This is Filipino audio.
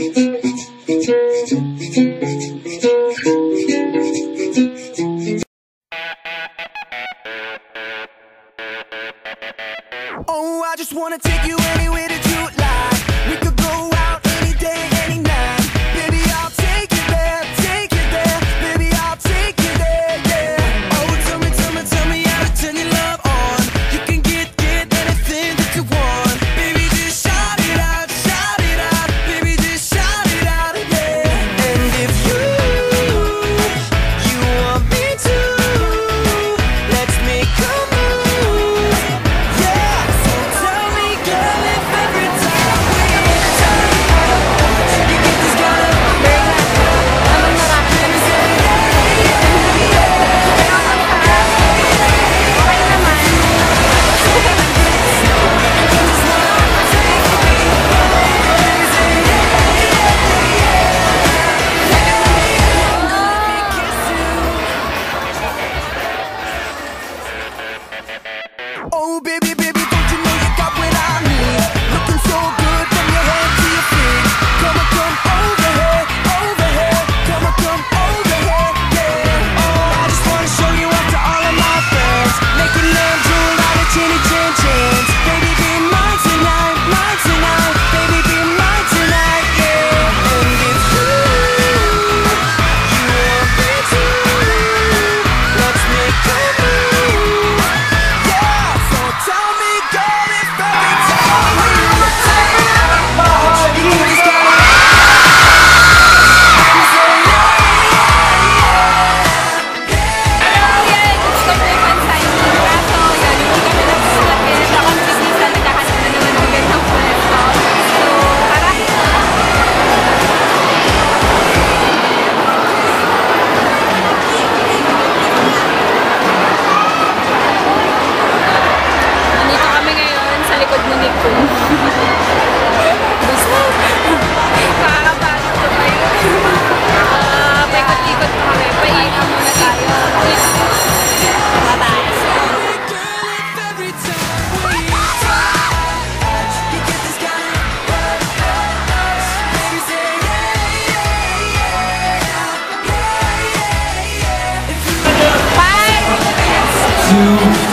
Oh, I just wanna take you anywhere that you like. We could go out any day, any night. Baby, I'll take you there, take you there. Baby, I'll take you there, yeah. Oh, tell me how to turn your love on. You can get anything that you want. Baby, just shout it out, baby, just shout it out, yeah. And if you want me to, let's make a move, yeah. So tell me, girl, if every time we turn, you get this kind of oh, baby, don't you know you got what I need? Looking so good from your head to your feet. Come over here, come over here, yeah. Oh, I just wanna show you off to all of my friends. Making love to a lot of chinny chin chins. Baby, be mine tonight, baby, be mine tonight, yeah. And if you want me to, let's make a move, yeah. So tell me, girl, if every time we return, you just gotta say Yan, gusto ko yung pan-signing. Kaso, yan, hindi kami nagsusulat eh. Sa kompetisa, naghahanap na naman ng gandang pwesto. So, tara. Nandito kami ngayon sa likod ni Nichkhun. Gusto. Kakapasok ko pa yun. Paikot-ikot pa kami. Painom muna tayo. Mataas. girl, if every time we turn, you get this kind of rush. Baby, say yeah. If you 5, Two,